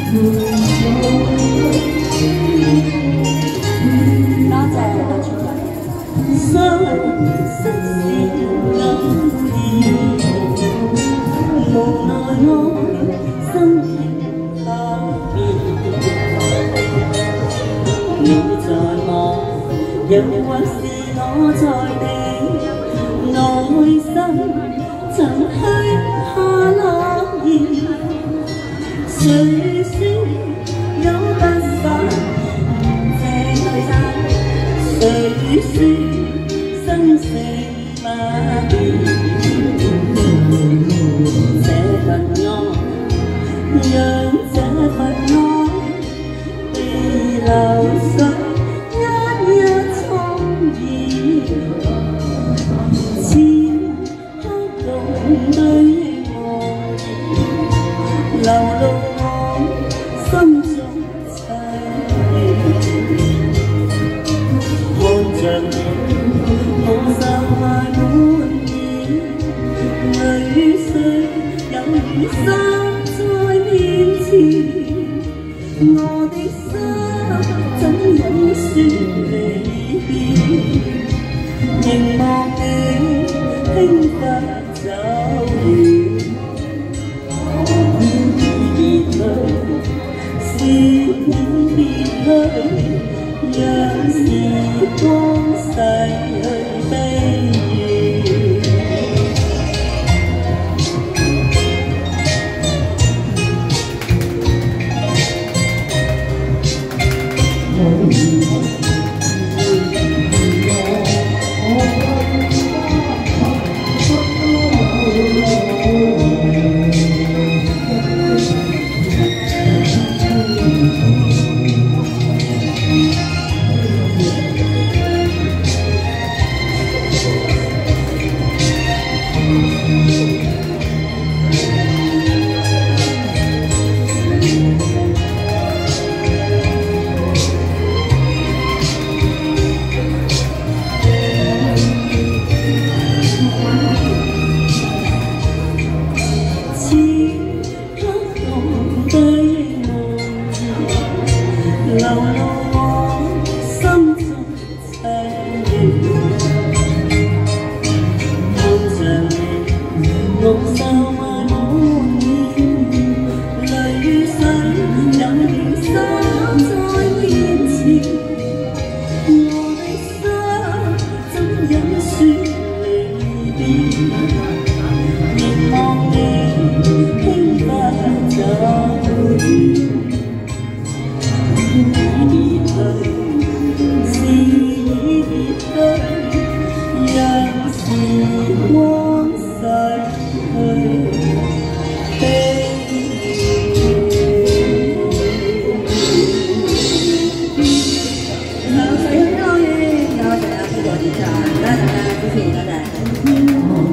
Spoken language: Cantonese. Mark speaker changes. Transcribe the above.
Speaker 1: 又或是我在你內心曾許下諾言，誰說有不散這去散？誰說生死不變？這份愛，讓這份愛被流水。 流露我心中凄美，看着你，我愁懷滿意，淚水有如山在面前，我的心怎忍說離別，凝望你輕忽走遠。 是已別去，讓時光逝去悲怨。流露我心中凄怨，看着你，我愁懷滿面，淚水有如山在面前，我的心怎忍說離別，凝望你輕忽走遠。 已別去，是已別去，讓時光逝去悲涼。流水香煙，多謝啊，邊個演唱？多謝，多謝，多謝。